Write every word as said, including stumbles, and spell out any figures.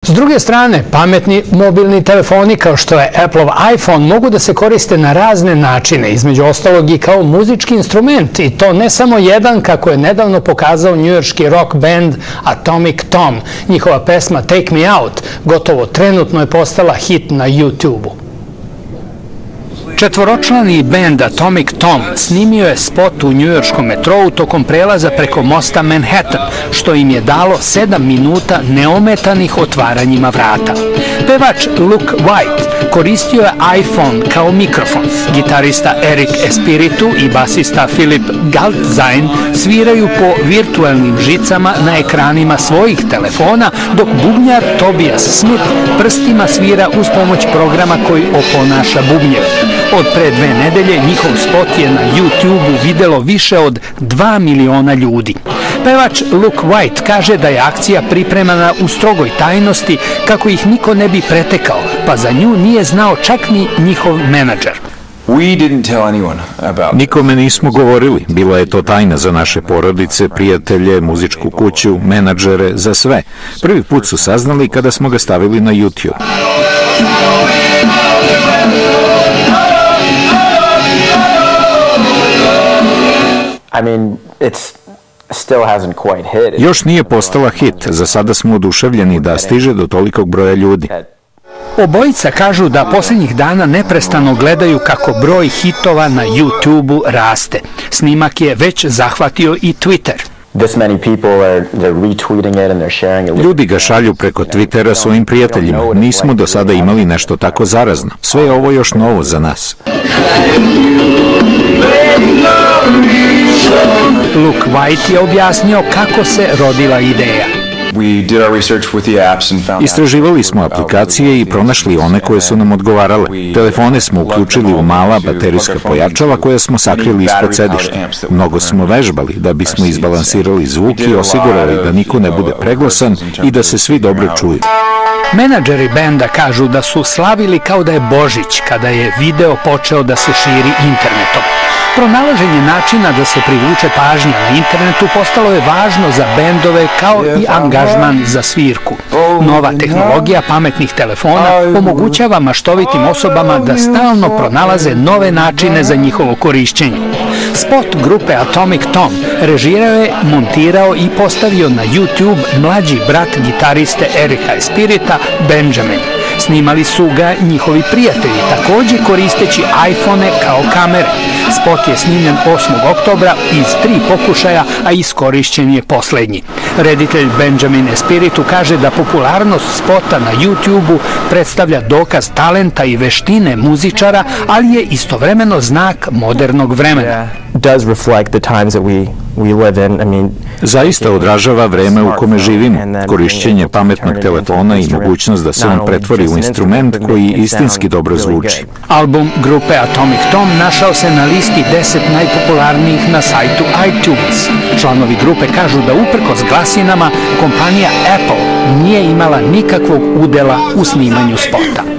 S druge strane, pametni mobilni telefoni kao što je Appleov iPhone mogu da se koriste na razne načine, između ostalog i kao muzički instrument, i to ne samo jedan, kako je nedavno pokazao njujorški rock band Atomic Tom. Njihova pesma Take Me Out gotovo trenutno je postala hit na YouTube-u. Četvoročlani bend Atomic Tom snimio je spot u njujorškom metrou tokom prelaza preko mosta Manhattan, što im je dalo sedam minuta neometanih otvaranjima vrata. Pevač Luke White koristio je iPhone kao mikrofon. Gitarista Eric Espiritu i basista Philip Galtzine sviraju po virtualnim žicama na ekranima svojih telefona, dok bubnjar Tobias Smith prstima svira uz pomoć programa koji oponaša bubnjeve. Od pre dve nedelje njihov spot je na YouTube-u videlo više od dva miliona ljudi. Pevač Luke White kaže da je akcija pripremana u strogoj tajnosti kako ih niko ne bi pretekao, pa za nju nije znao čak ni njihov menadžer. Nikome nismo govorili, bila je to tajna za naše porodice, prijatelje, muzičku kuću, menadžere, za sve. Prvi put su saznali kada smo ga stavili na YouTube. Još nije postala hit, za sada smo oduševljeni da stiže do tolikog broja ljudi. Obojica kažu da posljednjih dana neprestano gledaju kako broj hitova na YouTube-u raste. Snimak je već zahvatio i Twitter. Ljudi ga šalju preko Twittera svojim prijateljima. Nismo do sada imali nešto tako zarazno. Sve je ovo još novo za nas. Luke White je objasnio kako se rodila ideja. Istraživali smo aplikacije i pronašli one koje su nam odgovarale. Telefone smo uključili u mala baterijska pojačala koja smo sakrili ispod sedišta. Mnogo smo vežbali da bismo izbalansirali zvuk i osigurali da niko ne bude preglasan i da se svi dobro čuju. Menadžeri benda kažu da su slavili kao da je Božić kada je video počeo da se širi internetom. Pronalaženje načina da se privuče pažnja na internetu postalo je važno za bendove kao i angažman za svirku. Nova tehnologija pametnih telefona omogućava maštovitim osobama da stalno pronalaze nove načine za njihovo korišćenje. Spot grupe Atomic Tom režirao je, montirao i postavio na YouTube mlađi brat gitariste Erika Espirita, Benjamin. Snimali su ga njihovi prijatelji, takođe koristeći iPhone kao kamere. Spot je snimljen osmog oktobra iz tri pokušaja, a iskorišćen je poslednji. Reditelj Benjamin Espiritu kaže da popularnost spota na YouTube-u predstavlja dokaz talenta i veštine muzičara, ali je istovremeno znak modernog vremena. Zaista odražava vreme u kome živimo. Korišćenje pametnog telefona i mogućnost da se on pretvori u instrument koji istinski dobro zvuči. Album grupe Atomic Tom našao se na listi deset najpopularnijih na sajtu iTunes. Članovi grupe kažu da uprkos glasinama kompanija Apple nije imala nikakvog udela u snimanju spota.